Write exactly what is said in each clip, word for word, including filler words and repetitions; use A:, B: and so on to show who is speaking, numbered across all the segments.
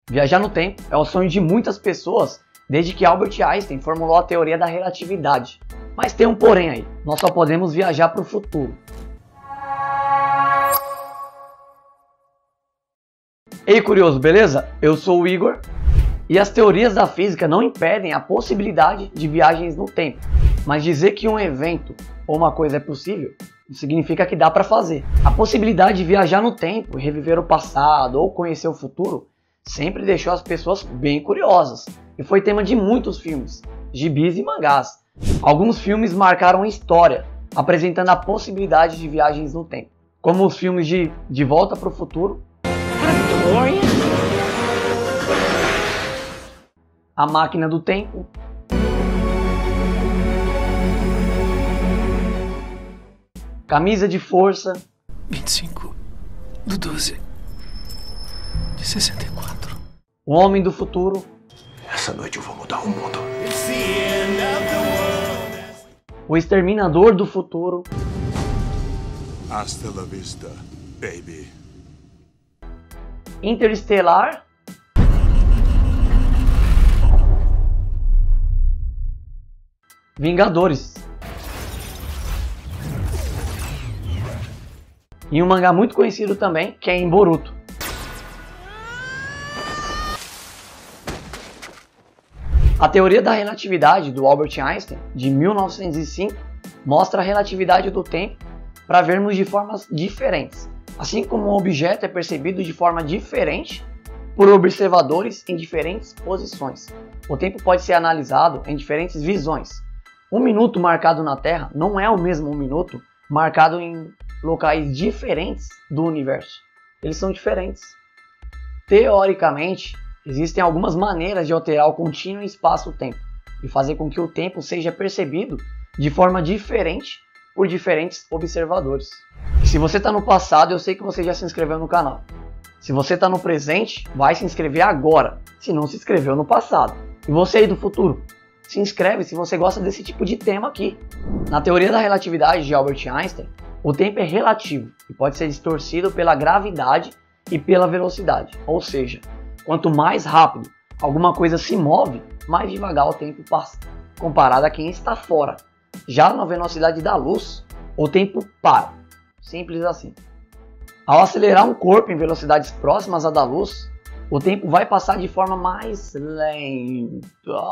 A: Viajar no tempo é o sonho de muitas pessoas desde que Albert Einstein formulou a teoria da relatividade. Mas tem um porém aí, nós só podemos viajar para o futuro. Ei curioso, beleza? Eu sou o Igor e as teorias da física não impedem a possibilidade de viagens no tempo. Mas dizer que um evento ou uma coisa é possível não significa que dá para fazer. A possibilidade de viajar no tempo, reviver o passado ou conhecer o futuro sempre deixou as pessoas bem curiosas e foi tema de muitos filmes, gibis e mangás. Alguns filmes marcaram a história, apresentando a possibilidade de viagens no tempo, como os filmes de De Volta para o Futuro, A Máquina do Tempo, Camisa de Força,
B: vinte e cinco do doze de sessenta e quatro.
A: O Homem do Futuro,
B: Essa noite eu vou mudar o mundo.
A: O Exterminador do Futuro,
C: Hasta la vista, baby.
A: Interestelar, Vingadores. E um mangá muito conhecido também, que é em Boruto. A teoria da relatividade do Albert Einstein, de mil novecentos e cinco, mostra a relatividade do tempo para vermos de formas diferentes, assim como um objeto é percebido de forma diferente por observadores em diferentes posições. O tempo pode ser analisado em diferentes visões. Um minuto marcado na Terra não é o mesmo um minuto marcado em locais diferentes do universo. Eles são diferentes. Teoricamente, existem algumas maneiras de alterar o contínuo espaço-tempo e fazer com que o tempo seja percebido de forma diferente por diferentes observadores. E se você está no passado, eu sei que você já se inscreveu no canal. Se você está no presente, vai se inscrever agora, se não se inscreveu no passado. E você aí do futuro, se inscreve se você gosta desse tipo de tema aqui. Na teoria da relatividade de Albert Einstein, o tempo é relativo e pode ser distorcido pela gravidade e pela velocidade. Ou seja, quanto mais rápido alguma coisa se move, mais devagar o tempo passa, comparado a quem está fora. Já na velocidade da luz, o tempo para. Simples assim. Ao acelerar um corpo em velocidades próximas à da luz, o tempo vai passar de forma mais lenta.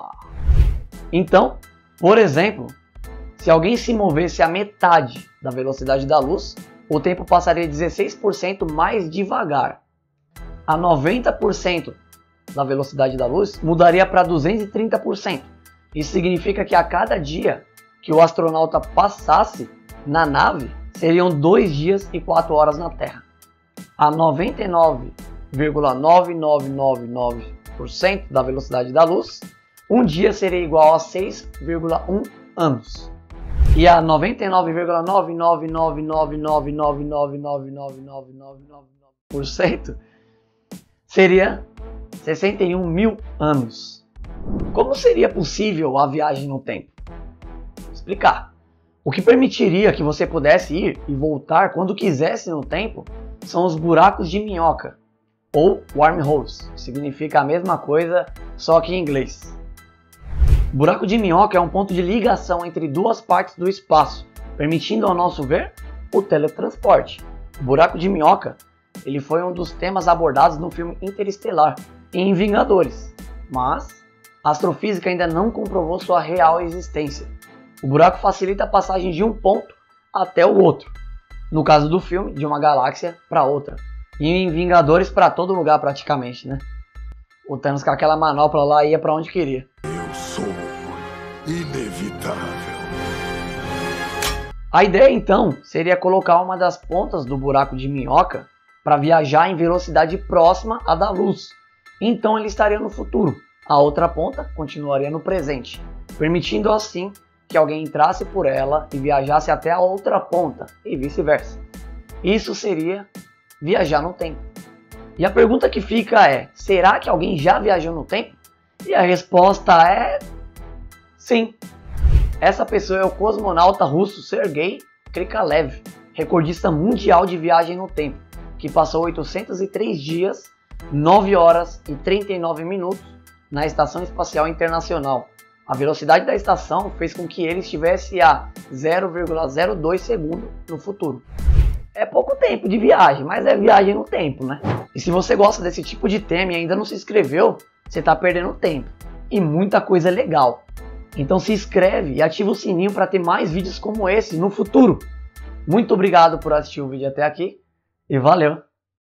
A: Então, por exemplo, se alguém se movesse a metade da velocidade da luz, o tempo passaria dezesseis por cento mais devagar. A noventa por cento da velocidade da luz mudaria para duzentos e trinta por cento. Isso significa que a cada dia que o astronauta passasse na nave, seriam dois dias e quatro horas na Terra. A noventa e nove vírgula nove nove nove nove por cento da velocidade da luz, um dia seria igual a seis vírgula um anos. E a noventa e nove vírgula nove nove nove nove nove nove nove nove nove nove nove por cento seria sessenta e um mil anos. Como seria possível a viagem no tempo? Vou explicar. O que permitiria que você pudesse ir e voltar quando quisesse no tempo são os buracos de minhoca, ou wormholes, que significa a mesma coisa, só que em inglês. O buraco de minhoca é um ponto de ligação entre duas partes do espaço, permitindo ao nosso ver o teletransporte. O buraco de minhoca ele foi um dos temas abordados no filme Interestelar e em Vingadores, mas a astrofísica ainda não comprovou sua real existência. O buraco facilita a passagem de um ponto até o outro, no caso do filme, de uma galáxia para outra, e em Vingadores para todo lugar praticamente, né? O Thanos com aquela manopla lá ia para onde queria.
C: Eu sou inevitável.
A: A ideia então seria colocar uma das pontas do buraco de minhoca para viajar em velocidade próxima à da luz. Então ele estaria no futuro. A outra ponta continuaria no presente, permitindo assim que alguém entrasse por ela e viajasse até a outra ponta e vice-versa. Isso seria viajar no tempo. E a pergunta que fica é, será que alguém já viajou no tempo? E a resposta é sim. Essa pessoa é o cosmonauta russo Sergei Krikalev, recordista mundial de viagem no tempo, que passou oitocentos e três dias nove horas e trinta e nove minutos na Estação Espacial Internacional. A velocidade da estação fez com que ele estivesse a zero vírgula zero dois segundos no futuro. É pouco tempo de viagem, mas é viagem no tempo, né? E se você gosta desse tipo de tema e ainda não se inscreveu, você está perdendo tempo. E muita coisa legal. Então se inscreve e ativa o sininho para ter mais vídeos como esse no futuro. Muito obrigado por assistir o vídeo até aqui e valeu!